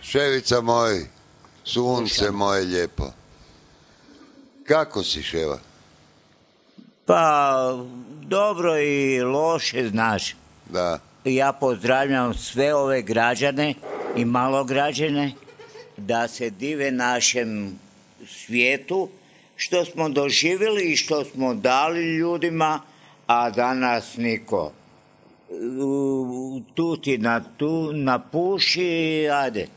Ševica moj, sunce moje lijepo. Kako si, Ševa? Pa, dobro i loše, znaš. Da. Ja pozdravljam sve ove građane i malograđane da se dive našem svijetu, što smo doživjeli i što smo dali ljudima, a danas niko. Tu ti napuši, ajde.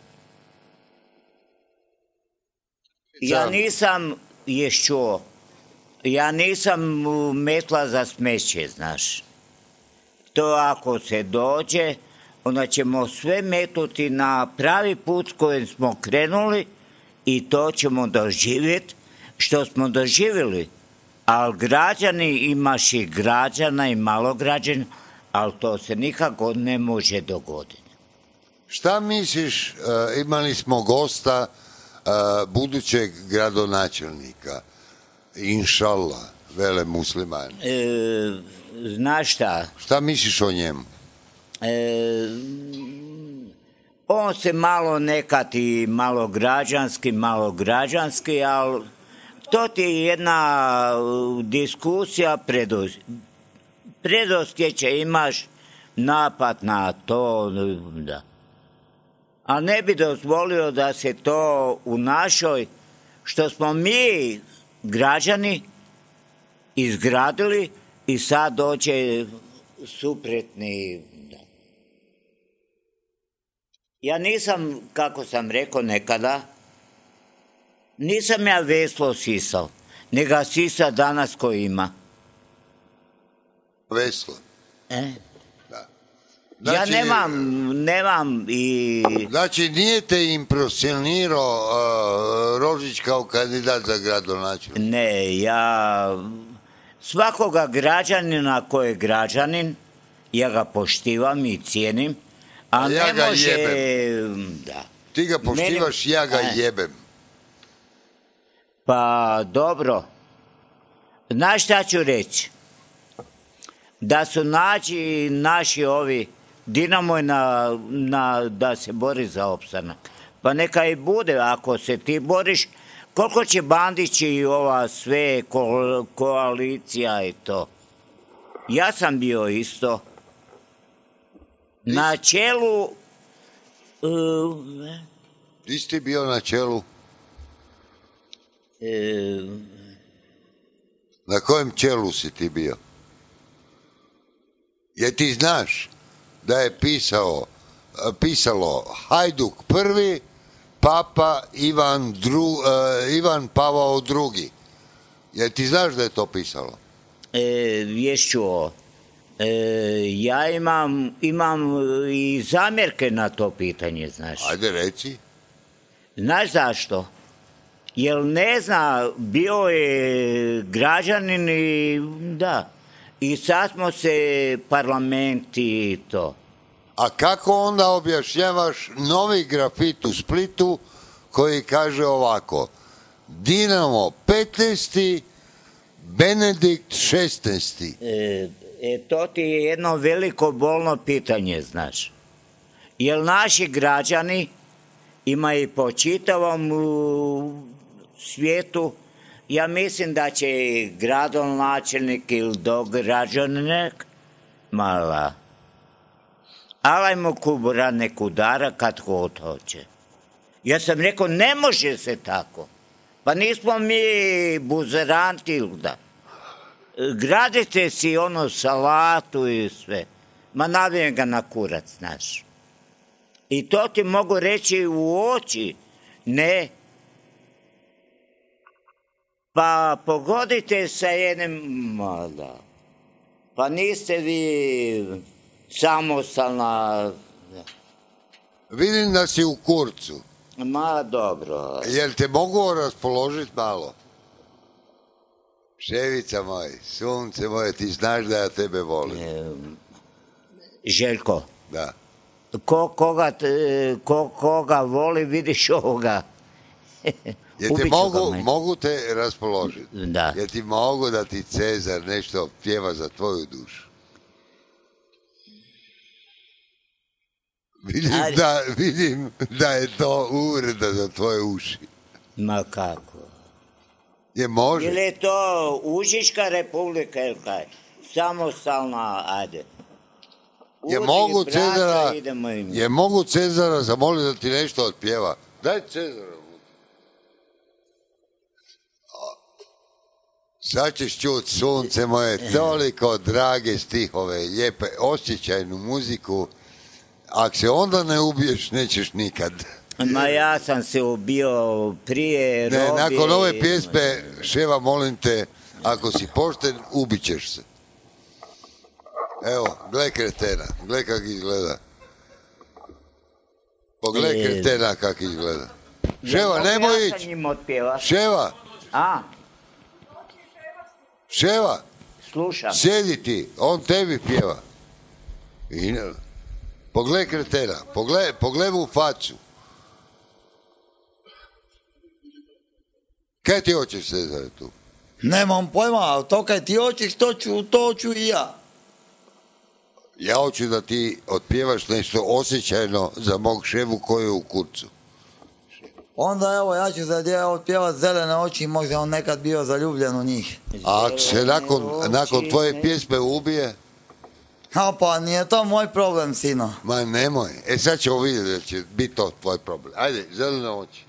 Ja nisam metla za smeće, znaš. To ako se dođe, onda ćemo sve metuti na pravi put s kojim smo krenuli i to ćemo doživjeti što smo doživjeli. Ali građani, imaš i građana i malograđana, ali to se nikako ne može dogoditi. Šta misliš, imali smo gosta budućeg gradonačelnika, inšallah, vele muslimani. Znaš šta? Šta misliš o njemu? On se malo nekad i malo građanski, ali to ti je jedna diskusija predosjeća imaš napad na to, da. A ne bi dozvolio da se to u našoj, što smo mi građani izgradili i sad dođe suprotni. Ja nisam, kako sam rekao nekada, nisam ja veslo sisao, nego sisa danas ko ima. Veslo? Da. Znači, ja nemam i... Znači, nije te impresionirao Rožić kao kandidat za gradonačelnika? Ne, ja... Svakoga građanina ko je građanin, ja ga poštivam i cijenim, a ja ne ga može... Jebem. Da. Ti ga poštivaš, ja ga jebem. Pa, dobro. Znaš šta ću reći? Da su naši ovi, Dinamo je da se bori za opstanak. Pa neka i bude, ako se ti boriš, koliko će Bandić i ova sve koalicija i to. Ja sam bio isto na čelu... Ti si bio na čelu? Na kojem čelu si ti bio? Jer ti znaš da je pisalo Hajduk prvi, Papa Ivan Pavao II. Jer ti znaš da je to pisalo? Vješću, ja imam i zamjerke na to pitanje, znaš. Ajde, reci. Znaš zašto? Jer ne zna, bio je građanin i da. I sad smo se parlamenti i to. A kako onda objašnjavaš novi grafit u Splitu koji kaže ovako: Dinamo 15. Benedikt 16. To ti je jedno veliko bolno pitanje, znaš. Jer naši građani imaju po čitavom svijetu, ja mislim da će gradonačelnik ili dograđanik mala. Alaj mu kubura nek udara kad god hoće. Ja sam rekao, ne može se tako. Pa nismo mi buzeranti ili da. Gradite si ono salatu i sve. Ma navijem ga na kurac, znaš. I to ti mogu reći u oči. Ne. Pa pogodite sa jednim... Mada. Pa niste vi samostalna... Vidim da si u kurcu. Ma dobro. Jel te mogu raspoložiti malo? Ševica moj, sunce moje, ti znaš da ja tebe volim. Željko. Da. Koga voli, vidiš ovoga. Jer te mogu te raspoložiti. Da. Jer ti mogu da ti Cezar nešto pjeva za tvoju dušu. Vidim da je to uvreda za tvoje uši. Ma kako? Je može? Ili je to Užička republika ili kaj? Samostalna, ajde. Je mogu Cezara zamoliti da ti nešto otpjeva? Daj Cezara. Sad ćeš čut, sunce moje, toliko drage stihove, lijepe, osjećajnu muziku. Ako se onda ne ubiješ, nećeš nikad. Ma ja sam se ubio prije robije. Nakon ove pjesme, Ševa, molim te, ako si pošten, ubit ćeš se. Evo, gle kretena, gle kak izgleda. Pogled kretena kak izgleda. Ševa, nemoj ići. Ševa. A? Ševa. Slušam. Sjedi ti, on tebi pjeva. Pogled kretena, pogled u facu. Kaj ti hoćeš se za tu? Nemam pojma, to kaj ti hoćeš, to ću i ja. Ja hoću da ti otpjevaš nešto osjećajno za mog Ševu koji je u kurcu. Onda evo, ja ću za otpjevat Zelene oči, možda on nekad bio zaljubljen u njih. A ako se nakon tvoje pjesme ubije? A pa nije to moj problem, sino. Ma nemoj. Sad ćemo vidjeti da će biti to tvoj problem. Ajde, Zelene oči.